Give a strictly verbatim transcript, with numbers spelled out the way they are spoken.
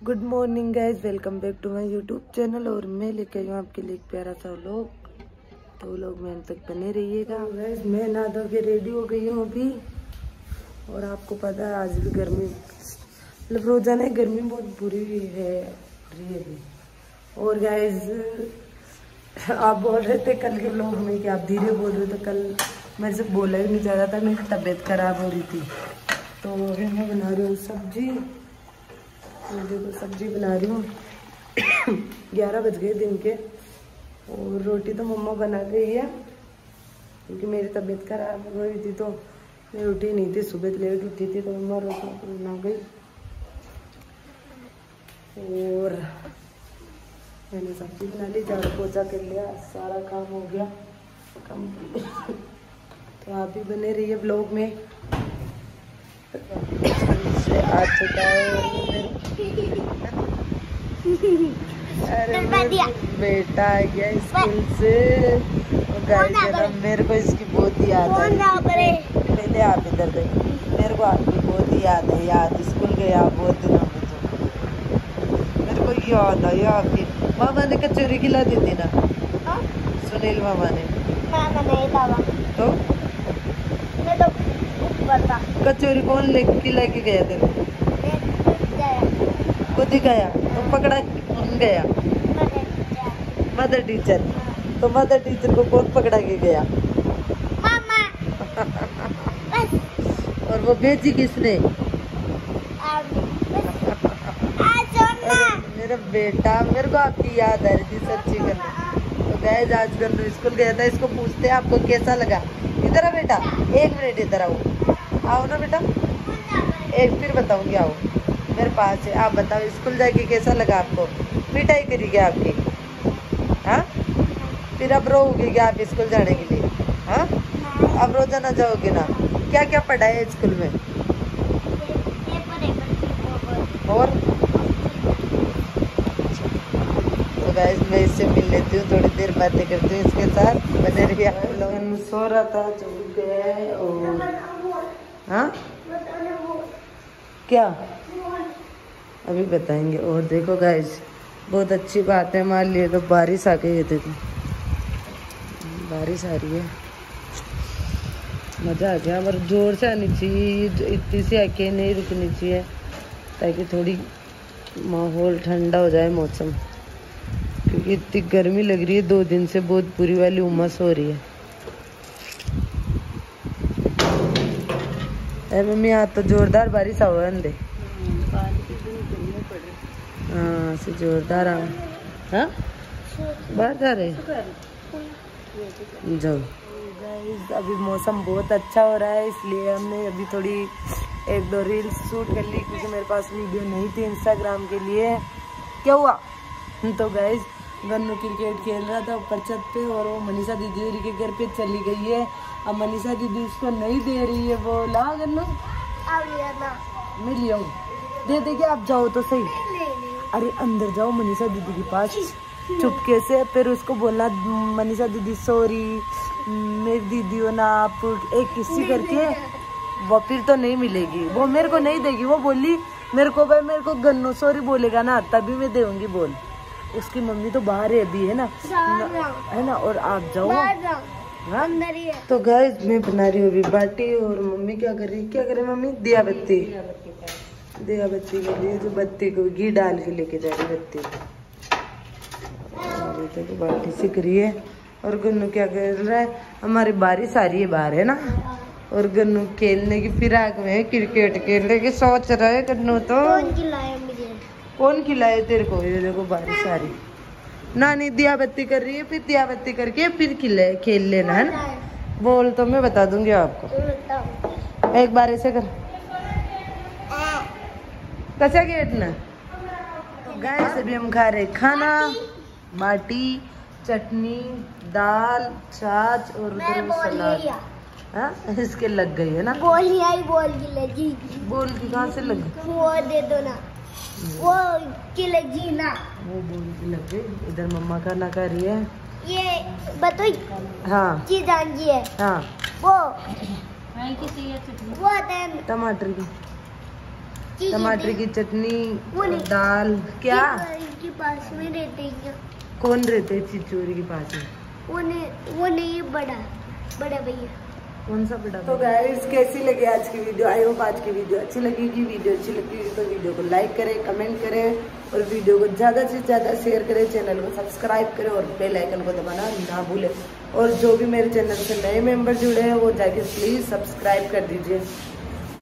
Good morning guys, welcome back to my YouTube channel. और मैं लेके आई हूँ आपके लिए एक प्यारा सा व्लॉग, तो व्लॉग में अंत तक बने रहिएगा। गाइज मैं नहा धो के रेडी हो गई हूँ अभी, और आपको पता है आज भी गर्मी मतलब रोजाना गर्मी बहुत बुरी है रही है। और गाइज आप बोल रहे थे कल के व्लॉग में कि आप धीरे बोल रहे थे, कल मेरे से बोला ही नहीं जा रहा था, मेरी तबीयत खराब हो रही थी। तो अभी मैं बना रही हूँ सब्जी, मैं देखो सब्जी बना रही हूँ। ग्यारह बज गए दिन के, और रोटी तो मम्मा बना गई है क्योंकि मेरी तबीयत खराब हो रही थी तो मैं उठी नहीं थी, सुबह लेट उठी थी तो मम्मा रोटी बना गई। और मैंने सब्जी बना ली, झाड़ू पोछा कर लिया, सारा काम हो गया कम। तो आप भी बने रहिए ब्लॉग में। से आ चुका है अरे बेटा आ गया स्कूल से, और मेरे को इसकी बहुत याद है। पहले आप इधर देखो, मेरे को आपकी बहुत याद है, याद स्कूल गया बहुत दिनों में, तो मेरे को याद है आपकी। मामा ने कचौरी खिला दी थी ना, सुनील मामा ने। तो कचौरी कौन लेके लेके गया तेरे को? खुद ही गया तो पकड़ा कौन गया? Mother teacher. तो मदर टीचर को कौन पकड़ा के गया? मामा। और वो भेजी किसने? मेरा बेटा, मेरे को आपकी याद आ रही थी सच्ची करना। तो गाइस आज गन्नू स्कूल गया था, इसको पूछते हैं आपको कैसा लगा। इधर आ बेटा, एक मिनट इधर आओ, आओ ना बेटा, एक फिर बताऊंगी, आओ मेरे पास है। आप बताओ स्कूल जाके कैसा लगा आपको? पिटाई करी क्या आपकी? हाँ, फिर अब रोओगे क्या आप स्कूल जाने के लिए? हाँ, अब रोजाना जाओगे ना? क्या क्या पढ़ा है स्कूल में? और तो गाइस मैं इससे मिल लेती हूँ, थोड़ी देर बातें करती हूँ इसके साथ, बने रहिए आप लोग। सो रहा था, चल गया है। और हाँ क्या अभी बताएंगे। और देखो गाइस बहुत अच्छी बात है, मान लिए तो बारिश आ गई है, देखो बारिश आ रही है, मज़ा आ गया। पर जोर से आनी चाहिए, इतनी सी आके नहीं रुकनी चाहिए, ताकि थोड़ी माहौल ठंडा हो जाए मौसम, क्योंकि इतनी गर्मी लग रही है दो दिन से, बहुत बुरी वाली उमस हो रही है। अरे मम्मी यहाँ तो जोरदार बारिश हुआ है, अंधे हाँ से जोरदार आ हाँ बाहर जा रहे जाओ। गाइस अभी मौसम बहुत अच्छा हो रहा है, इसलिए हमने अभी थोड़ी एक दो रील्स शूट कर ली, क्योंकि मेरे पास वीडियो नहीं थी इंस्टाग्राम के लिए। क्या हुआ? तो गाइस गन्नू क्रिकेट खेल रहा था ऊपर छत पे, और वो मनीषा दीदी के घर पे चली गई है। अब मनीषा दीदी उसको नहीं दे रही है, वो ला गन्नू मैं ले आऊँ, दे देगी, आप जाओ तो सही। अरे अंदर जाओ मनीषा दीदी के पास चुपके से, फिर उसको बोलना मनीषा दीदी सॉरी मेरी दीदी हो ना आप, एक किसी करके, वो फिर तो नहीं मिलेगी, वो मेरे को नहीं देगी। वो बोली मेरे को भाई मेरे को गन्नू सॉरी बोलेगा ना तभी मैं दूंगी बोल। उसकी मम्मी तो बाहर है अभी, है ना, है ना। और आप जाओ हाँ। तो गाइस मैं बना रही हूँ अभी बाटी, और मम्मी क्या कर रही क्या करे मम्मी? दिया बत्ती, दिया बत्ती के लिए जो बत्ती को घी डाल के लेके जा रही बत्ती। तो बाटी सीख रही है, और गन्नू क्या कर रहा है? हमारी बारिश आ रही है बाहर, है ना, और गन्नू खेलने की फिराक में, क्रिकेट खेलने की सोच रहा है गन्नू। तो कौन खिलाए मुझे? कौन खिलाए तेरे को? ये देखो बारिश आ रही, नानी दिया बत्ती कर रही है, फिर दिया बत्ती करके फिर खिले खेल लेना, है ना। बोल तो मैं बता दूंगी आपको, एक बार ऐसे कर कैसे गेट ना। तो गाइस अभी हम खा रहे खाना, बाटी, चटनी, दाल, छाछ और उधर सलाद। हाँ इसके लग गई है ना, बोल नहीं आई, बोल की लगी। बोल की कहाँ से लग गई? वो दे दो ना, वो की लगी ना, वो बोल की लग गई। इधर मम्मा खाना खा रही है, ये बताओ हाँ की जानजी है, हाँ वो की चाहिए चटनी, वो टमाटर की की टमाटर की चटनी वो और नहीं। दाल। क्या के पास में रहते हैं कौन रहते हैं चिचोरी के पास में? वो नहीं वो नहीं बड़ा बड़ा भैया। कौन सा बड़ा? तो गाइस कैसी लगी आज की वीडियो? आई होप आज की वीडियो अच्छी लगेगी। वीडियो अच्छी लगेगी तो वीडियो को लाइक करें, कमेंट करें और वीडियो को ज्यादा से ज्यादा शेयर करें। चैनल को सब्सक्राइब करें और बेल आइकन को दबाना ना भूलें। और जो भी मेरे चैनल से नए मेंबर जुड़े हैं वो जाके प्लीज सब्सक्राइब कर दीजिए।